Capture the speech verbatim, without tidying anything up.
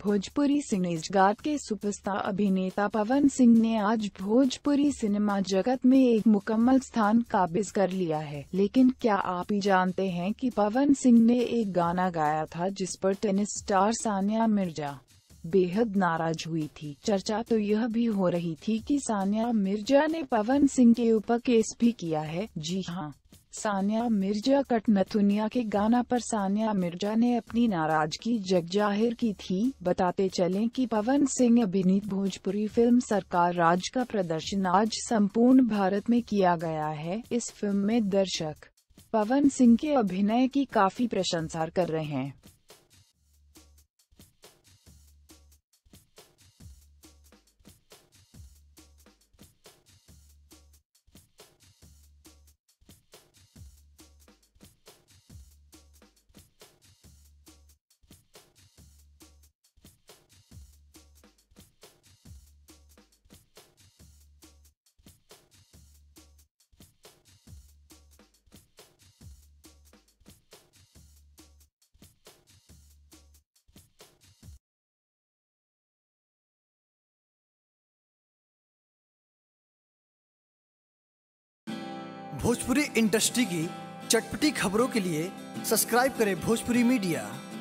भोजपुरी सिनेजगत के सुपरस्टार अभिनेता पवन सिंह ने आज भोजपुरी सिनेमा जगत में एक मुकम्मल स्थान काबिज कर लिया है। लेकिन क्या आप ही जानते हैं कि पवन सिंह ने एक गाना गाया था जिस पर टेनिस स्टार सानिया मिर्जा बेहद नाराज हुई थी। चर्चा तो यह भी हो रही थी कि सानिया मिर्जा ने पवन सिंह के ऊपर केस भी किया है। जी हाँ, सानिया मिर्जा कटनथुनिया के गाना पर सानिया मिर्जा ने अपनी नाराजगी जग जाहिर की थी। बताते चलें कि पवन सिंह अभिनीत भोजपुरी फिल्म सरकार राज का प्रदर्शन आज संपूर्ण भारत में किया गया है। इस फिल्म में दर्शक पवन सिंह के अभिनय की काफी प्रशंसा कर रहे हैं। भोजपुरी इंडस्ट्री की चटपटी खबरों के लिए सब्सक्राइब करें भोजपुरी मीडिया।